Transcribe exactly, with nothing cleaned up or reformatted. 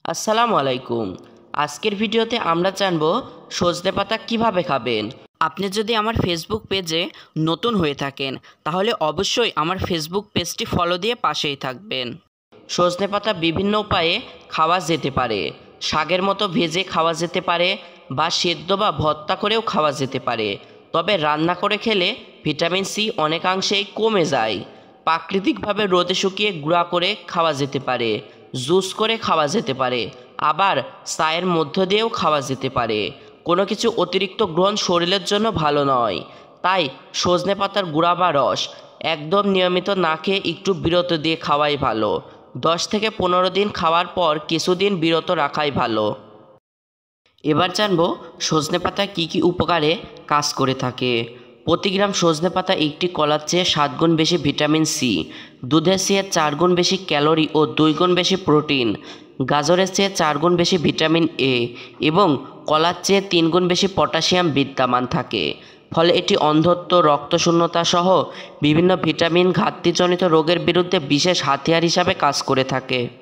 আসসালামু আলাইকুম। আজকের ভিডিওতে আমরা জানব সজনে পাতা কীভাবে খাবেন। আপনি যদি আমার ফেসবুক পেজে নতুন হয়ে থাকেন তাহলে অবশ্যই আমার ফেসবুক পেজটি ফলো দিয়ে পাশেই থাকবেন। সজনে পাতা বিভিন্ন উপায়ে খাওয়া যেতে পারে। শাকের মতো ভেজে খাওয়া যেতে পারে বা সেদ্ধ বা ভর্তা করেও খাওয়া যেতে পারে। তবে রান্না করে খেলে ভিটামিন সি অনেকাংশেই কমে যায়। প্রাকৃতিকভাবে রোদে শুকিয়ে গুঁড়া করে খাওয়া যেতে পারে, জুস করে খাওয়া যেতে পারে, আবার চায়ের মধ্য দিয়েও খাওয়া যেতে পারে। কোনো কিছু অতিরিক্ত গ্রহণ শরীরের জন্য ভালো নয়, তাই সজনে পাতার গুঁড়া বা রস একদম নিয়মিত না খেয়ে একটু বিরত দিয়ে খাওয়াই ভালো। দশ থেকে পনেরো দিন খাওয়ার পর কিছুদিন বিরত রাখাই ভালো। এবার জানব সজনে পাতা কী কী উপকারে কাজ করে থাকে। প্রতি গ্রাম সজনে পাতা একটি কলার চেয়ে সাত গুণ বেশি ভিটামিন সি, দুধের চেয়ে চার গুণ বেশি ক্যালোরি ও দুই গুণ বেশি প্রোটিন, গাজরের চেয়ে চার গুণ বেশি ভিটামিন এ এবং কলার চেয়ে তিন গুণ বেশি পটাশিয়াম বিদ্যমান থাকে। ফলে এটি অন্ধত্ব, রক্তশূন্যতা সহ বিভিন্ন ভিটামিন ঘাটতিজনিত রোগের বিরুদ্ধে বিশেষ হাতিয়ার হিসাবে কাজ করে থাকে।